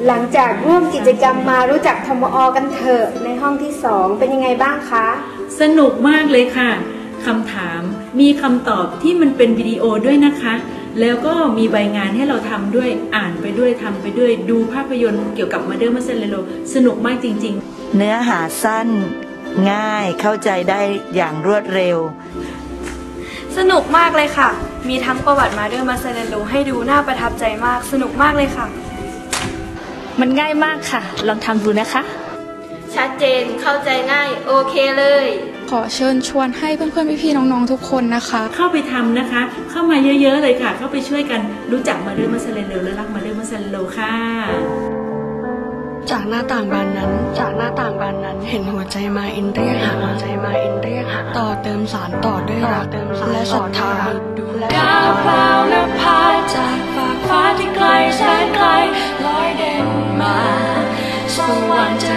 หลังจากร่วมกิจกรรมมารู้จักธมอ.กันเถอะในห้องที่2เป็นยังไงบ้างคะสนุกมากเลยค่ะคำถามมีคำตอบที่มันเป็นวิดีโอด้วยนะคะแล้วก็มีใบงานให้เราทำด้วยอ่านไปด้วยทำไปด้วยดูภาพยนตร์เกี่ยวกับมาเดอร์มาเซเลโลสนุกมากจริงๆเนื้อหาสั้นง่ายเข้าใจได้อย่างรวดเร็วสนุกมากเลยค่ะมีทั้งประวัติมาเดอร์มาเซเลโลให้ดูน่าประทับใจมากสนุกมากเลยค่ะมันง่ายมากค่ะลองทำดูนะคะชัดเจนเข้าใจง่ายโอเคเลยขอเชิญชวนให้เพื่อนๆพี่ๆน้องๆทุกคนนะคะเข้าไปทำนะคะเข้ามาเยอะๆเลยค่ะเข้าไปช่วยกันรู้จักมาเดอร์มาเซเลโลและรักมาเดอร์มาเซเลโลค่ะจากหน้าต่างบานนั้นเห็นหัวใจมาอินเรียกหาต่อเติมสารต่อด้วยรักและศรัทธาดาวพราวนภาจากฝากฟ้าที่ไกลแสนไกลลอยเด่นมาสว่างใจ